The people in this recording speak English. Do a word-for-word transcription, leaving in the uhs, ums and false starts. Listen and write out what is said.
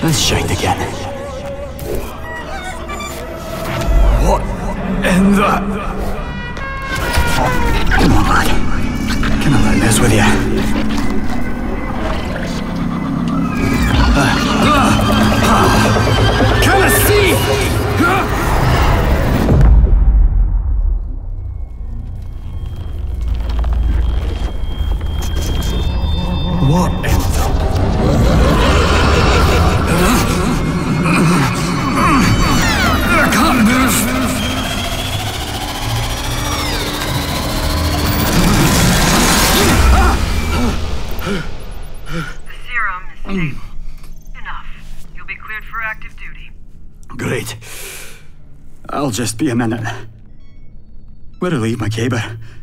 Let's shine again. What in the... Come on, lad. Can I learn this with you? Uh, uh, uh, can I see? What in the... I can't move. The serum is stable. Enough. You'll be cleared for active duty. Great. I'll just be a minute. Where'd I leave my caber?